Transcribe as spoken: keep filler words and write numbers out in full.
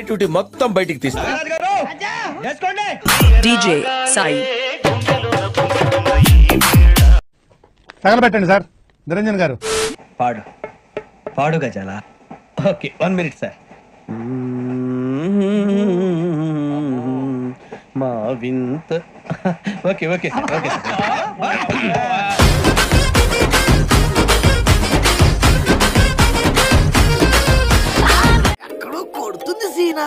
Creativity మొత్తం బయటికి తీస్తా. డీజే సాయి తగలబెట్టండి సార్. నిరంజన్ గారు పాడు పాడు గజాల. Okay, one minute sir. మా వింత. Okay okay sir, okay sir. ఎక్కడో కొడుతుంది సీనా.